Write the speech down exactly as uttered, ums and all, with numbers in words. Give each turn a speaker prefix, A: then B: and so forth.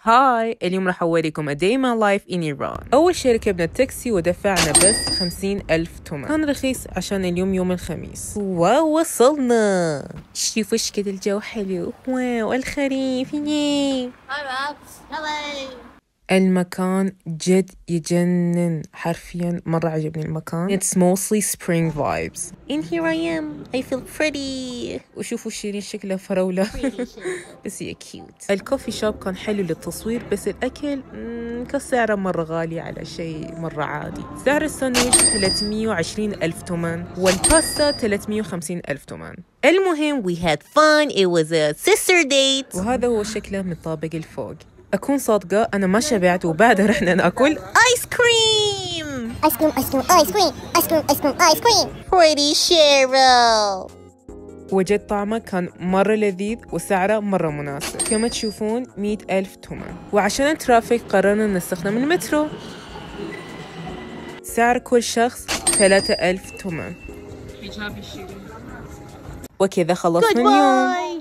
A: هاي، اليوم راح أوريكم a day in my life in Iran. أول شي ركبنا التاكسي ودفعنا بس خمسين ألف تومان. كان رخيص عشان اليوم يوم الخميس. واو وصلنا. شوفوا ايش كده الجو حلو. واو الخريف ياي. المكان جد يجنن حرفيا، مرة عجبني المكان. It's mostly spring vibes. In here I am. I feel pretty. وشوفوا شيرين شكلها فراولة. بس هي cute. الكوفي شوب كان حلو للتصوير، بس الأكل كسعره مرة غالي على شيء مرة عادي. سعر الساندويتش ثلاثمية وعشرين ألف تومان والباستا ثلاثمية وخمسين ألف تومان. المهم we had fun. It was a sister date. وهذا هو شكله من الطابق الفوق. أكون صادقة، أنا ما شبعت وبعدها رحنا ناكل آيس كريم.
B: آيس كريم آيس كريم آيس كريم آيس كريم آيس كريم آيس كريم. Pretty Cheryl.
A: وجد طعمه كان مرة لذيذ وسعره مرة مناسب. كما تشوفون مية ألف تومان. وعشان الترافيك قررنا نستخدم المترو. سعر كل شخص ثلاثة ألف تومان. وكذا خلصنا اليوم.